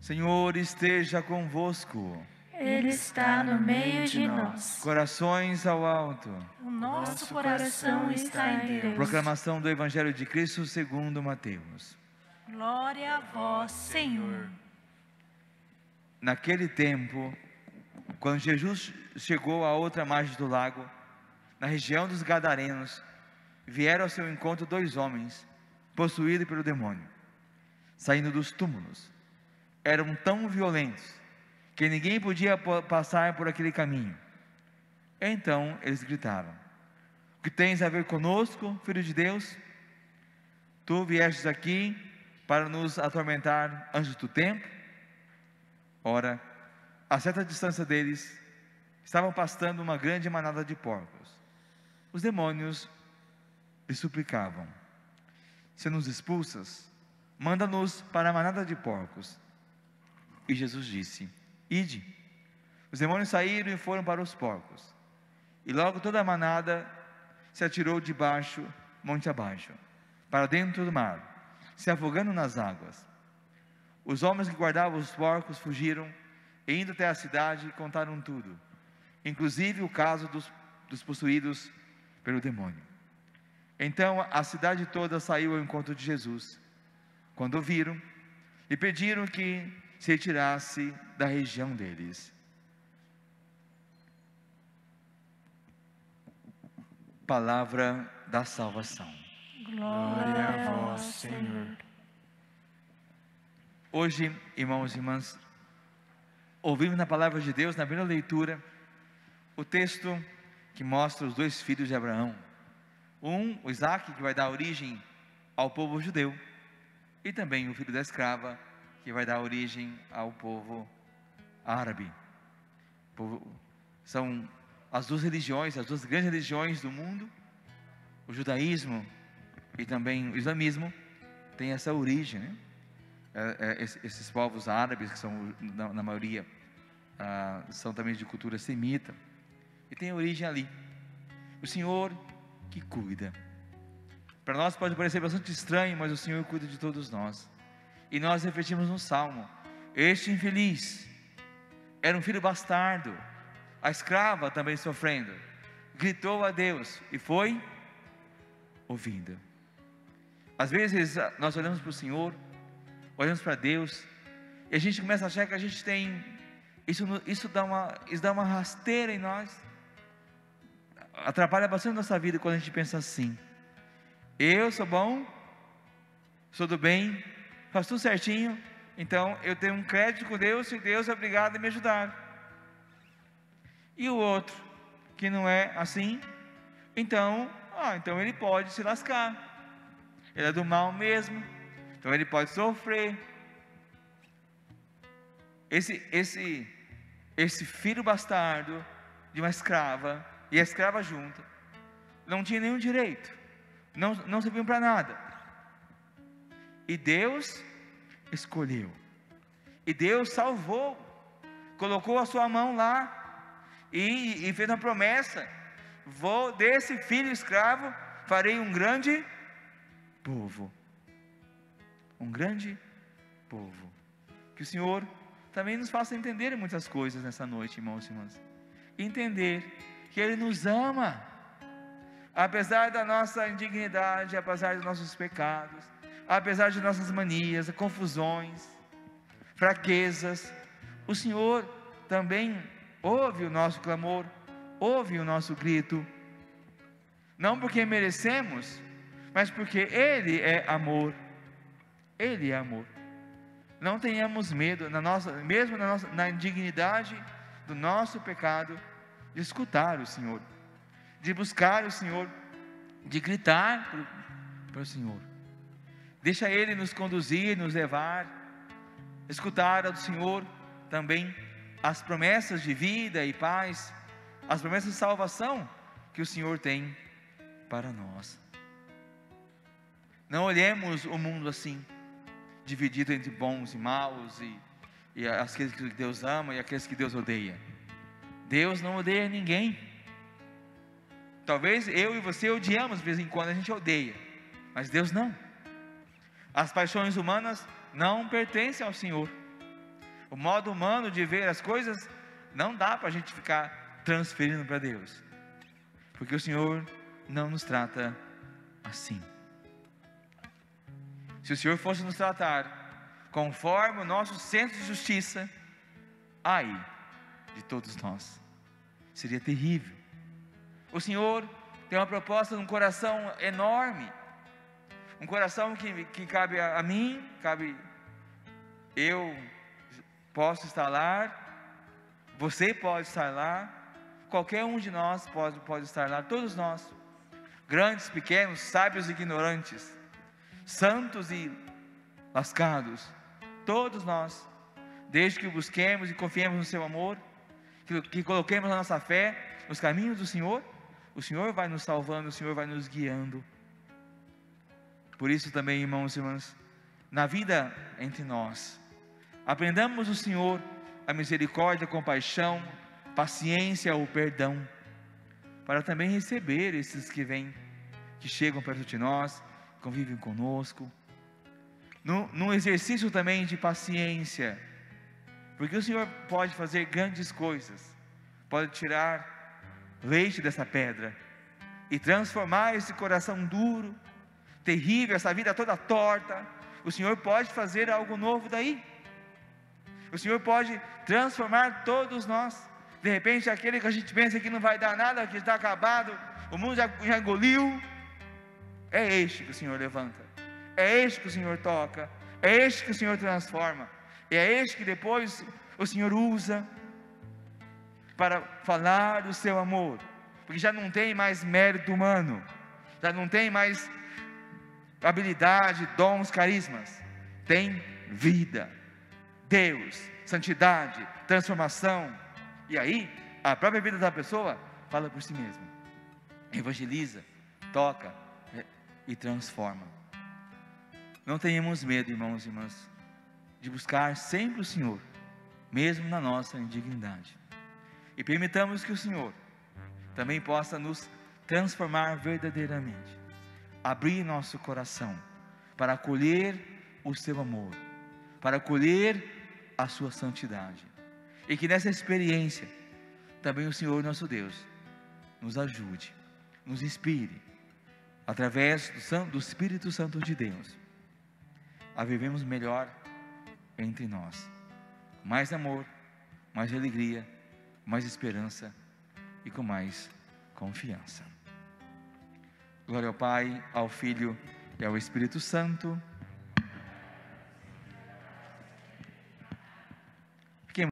Senhor esteja convosco. Ele está no meio de nós. Corações ao alto. O nosso coração está em Deus. Proclamação do Evangelho de Cristo segundo Mateus. Glória a vós, Senhor. Naquele tempo, quando Jesus chegou à outra margem do lago, na região dos Gadarenos, vieram ao seu encontro 2 homens, possuídos pelo demônio, saindo dos túmulos. Eram tão violentos que ninguém podia passar por aquele caminho. Então eles gritaram: o que tens a ver conosco, Filho de Deus? Tu viestes aqui para nos atormentar antes do tempo? Ora, a certa distância deles, estavam pastando uma grande manada de porcos. Os demônios lhe suplicavam: se nos expulsas, manda-nos para a manada de porcos. E Jesus disse: ide. Os demônios saíram e foram para os porcos. E logo toda a manada se atirou de baixo, monte abaixo, para dentro do mar, se afogando nas águas. Os homens que guardavam os porcos fugiram, e indo até a cidade, contaram tudo, inclusive o caso dos possuídos pelo demônio. Então a cidade toda saiu ao encontro de Jesus. Quando o viram, lhe pediram que se retirasse da região deles. Palavra da salvação. Glória a vós, Senhor. Hoje, irmãos e irmãs, ouvimos na palavra de Deus, na primeira leitura, o texto que mostra os 2 filhos de Abraão. O Isaac, que vai dar origem ao povo judeu, e também o filho da escrava, que vai dar origem ao povo árabe. São as 2 religiões, as 2 grandes religiões do mundo. O judaísmo e também o islamismo têm essa origem, né? Esses povos árabes, que são na maioria, são também de cultura semita, e tem origem ali. O Senhor que cuida. Para nós pode parecer bastante estranho, mas o Senhor cuida de todos nós. E nós refletimos no Salmo: este infeliz era um filho bastardo, a escrava também sofrendo, gritou a Deus e foi ouvido. Às vezes nós olhamos para o Senhor, olhamos para Deus, e a gente começa a achar que a gente tem, isso dá uma rasteira em nós, atrapalha bastante a nossa vida quando a gente pensa assim: eu sou bom, sou do bem, faço tudo certinho, então eu tenho um crédito com Deus, e Deus é obrigado a me ajudar. E o outro, que não é assim, então ele pode se lascar, ele é do mal mesmo, então ele pode sofrer. Esse filho bastardo de uma escrava, e a escrava junto, não tinha nenhum direito, não serviam para nada. E Deus escolheu, e Deus salvou, colocou a sua mão lá, e fez uma promessa: desse filho escravo farei um grande povo. Um grande povo. Que o Senhor também nos faça entender muitas coisas nessa noite, irmãos e irmãs. Entender que Ele nos ama, apesar da nossa indignidade, apesar dos nossos pecados, apesar de nossas manias, confusões, fraquezas. O Senhor também ouve o nosso clamor, ouve o nosso grito, não porque merecemos, mas porque Ele é amor. Ele é amor. Não tenhamos medo, mesmo na indignidade do nosso pecado, de escutar o Senhor, de buscar o Senhor, de gritar para o Senhor. Deixa Ele nos conduzir, nos levar, escutar do Senhor também as promessas de vida e paz, as promessas de salvação que o Senhor tem para nós. Não olhemos o mundo assim, dividido entre bons e maus, e aqueles que Deus ama e aqueles que Deus odeia. Deus não odeia ninguém. Talvez eu e você odiamos, de vez em quando a gente odeia, mas Deus não. As paixões humanas não pertencem ao Senhor. O modo humano de ver as coisas, não dá para a gente ficar transferindo para Deus, porque o Senhor não nos trata assim. Se o Senhor fosse nos tratar conforme o nosso senso de justiça, ai de todos nós, seria terrível. O Senhor tem uma proposta num coração enorme, um coração que cabe a mim, cabe eu, posso estar lá, você pode estar lá, qualquer um de nós pode estar lá, todos nós, grandes, pequenos, sábios e ignorantes, santos e lascados, todos nós, desde que o busquemos e confiemos no seu amor, que coloquemos a nossa fé nos caminhos do Senhor, o Senhor vai nos salvando, o Senhor vai nos guiando. Por isso também, irmãos e irmãs, na vida entre nós, aprendamos do Senhor a misericórdia, a compaixão, paciência, o perdão, para também receber esses que vêm, que chegam perto de nós, convivem conosco, num exercício também de paciência, porque o Senhor pode fazer grandes coisas, pode tirar leite dessa pedra e transformar esse coração duro, terrível, essa vida toda torta. O Senhor pode fazer algo novo daí. O Senhor pode transformar todos nós. De repente, aquele que a gente pensa que não vai dar nada, que está acabado, o mundo já engoliu, é este que o Senhor levanta, é este que o Senhor toca, é este que o Senhor transforma, e é este que depois o Senhor usa para falar do seu amor, porque já não tem mais mérito humano, já não tem mais habilidade, dons, carismas, tem vida, Deus, santidade, transformação. E aí a própria vida da pessoa fala por si mesma, evangeliza, toca e transforma. Não tenhamos medo, irmãos e irmãs, de buscar sempre o Senhor, mesmo na nossa indignidade, e permitamos que o Senhor também possa nos transformar verdadeiramente, abrir nosso coração para acolher o seu amor, para acolher a sua santidade, e que nessa experiência também o Senhor nosso Deus nos ajude, nos inspire, através do Espírito Santo de Deus, a vivermos melhor entre nós, com mais amor, mais alegria, mais esperança e com mais confiança. Glória ao Pai, ao Filho e ao Espírito Santo,